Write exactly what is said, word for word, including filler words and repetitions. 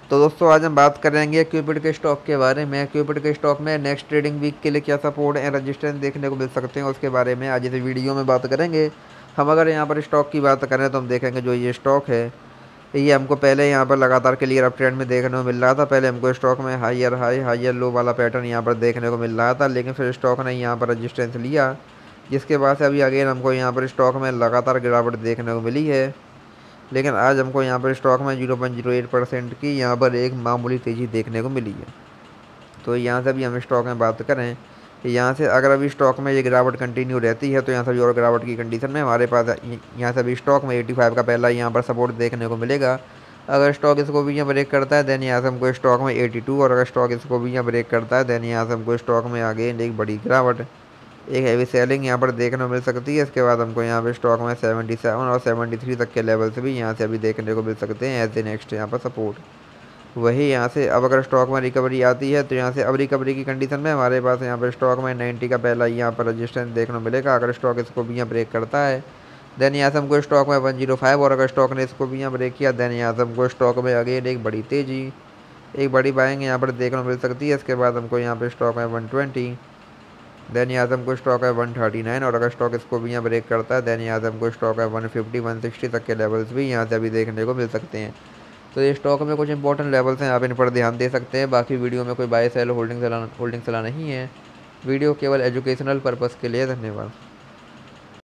तो दोस्तों आज हम बात करेंगे क्यूपिड के स्टॉक के बारे में। क्यूपिड के स्टॉक में नेक्स्ट ट्रेडिंग वीक के लिए क्या सपोर्ट एंड रजिस्टेंस देखने को मिल सकते हैं उसके बारे में आज इस वीडियो में बात करेंगे। हम अगर यहाँ पर स्टॉक की बात करें तो हम देखेंगे जो ये स्टॉक है ये हमको पहले यहाँ पर लगातार क्लियर अप ट्रेंड में देखने को मिल रहा था। पहले हमको स्टॉक में हायर हाई हायर लो वाला पैटर्न यहाँ पर देखने को मिल रहा था, लेकिन फिर स्टॉक ने यहाँ पर रजिस्टेंस लिया, जिसके बाद से अभी अगेन हमको यहाँ पर स्टॉक में लगातार गिरावट देखने को मिली है। लेकिन आज हमको यहाँ पर स्टॉक में zero point zero eight percent की यहाँ पर एक मामूली तेज़ी देखने को मिली है। तो यहाँ से अभी हम स्टॉक में बात करें कि यहाँ से अगर अभी स्टॉक में ये गिरावट कंटिन्यू रहती है तो यहाँ से भी और गिरावट की कंडीशन में हमारे पास यहाँ से अभी स्टॉक में पचासी का पहला यहाँ पर सपोर्ट देखने को मिलेगा। अगर स्टॉक इसको भी यहाँ ब्रेक करता है देन यहाँ से हमको स्टॉक में बयासी, और अगर स्टॉक इसको भी यहाँ ब्रेक करता है देन यहाँ से हमको स्टॉक में आगे एक बड़ी गिरावट, एक हैवी सेलिंग यहाँ पर देखने को मिल सकती है। इसके बाद हमको यहाँ पे स्टॉक में सतहत्तर और तिहत्तर तक के लेवल से भी यहाँ से अभी देखने को मिल सकते हैं एज ए नेक्स्ट यहाँ पर सपोर्ट। वही यहाँ से अब अगर स्टॉक में रिकवरी आती है तो यहाँ से अब रिकवरी की कंडीशन में हमारे पास यहाँ पर स्टॉक में नब्बे का पहला यहाँ पर रजिस्टेंस देखने को मिलेगा। अगर स्टॉक इसको भी यहाँ ब्रेक करता है देन यहाँ से हमको स्टॉक में एक सौ पाँच, और अगर स्टॉक ने इसको भी यहाँ ब्रेक किया देन यहाँ से हमको स्टॉक में अगेन एक बड़ी तेज़ी, एक बड़ी बाइंग यहाँ पर देखने को मिल सकती है। इसके बाद हमको यहाँ पर स्टॉक में एक सौ बीस, देन यहाँ से हमको स्टॉक है एक सौ उनतालीस, और अगर स्टॉक इसको भी यहाँ ब्रेक करता है देन यहाँ से हमको स्टॉक है एक सौ पचास, एक सौ साठ तक के लेवल्स भी यहाँ से अभी देखने को मिल सकते हैं। तो ये स्टॉक में कुछ इंपॉर्टेंट लेवल्स हैं, आप इन पर ध्यान दे सकते हैं। बाकी वीडियो में कोई बाय सेल होल्डिंग सलाह होल्डिंग सलाह नहीं है, वीडियो केवल एजुकेशनल पर्पज़ के लिए। धन्यवाद।